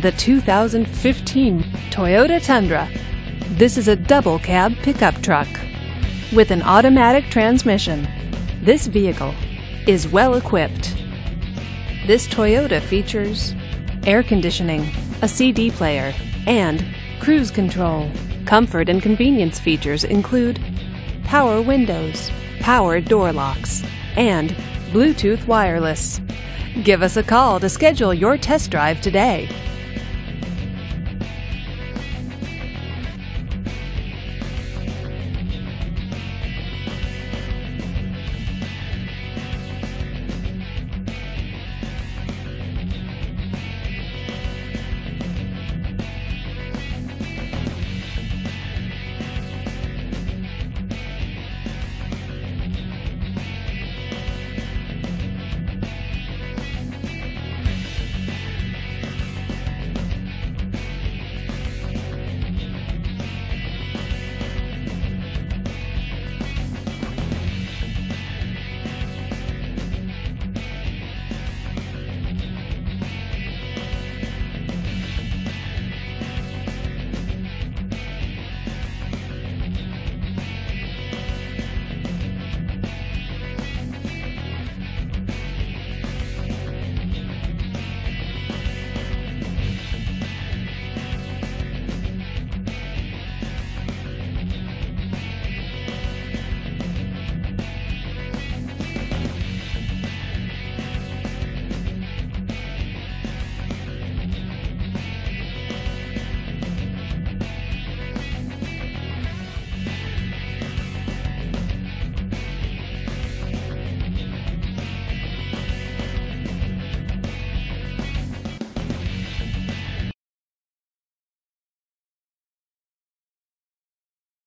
the 2015 Toyota Tundra. This is a double cab pickup truck with an automatic transmission. This vehicle is well equipped. This Toyota features air conditioning, a CD player, and cruise control. Comfort and convenience features include power windows, power door locks, and Bluetooth wireless. Give us a call to schedule your test drive today.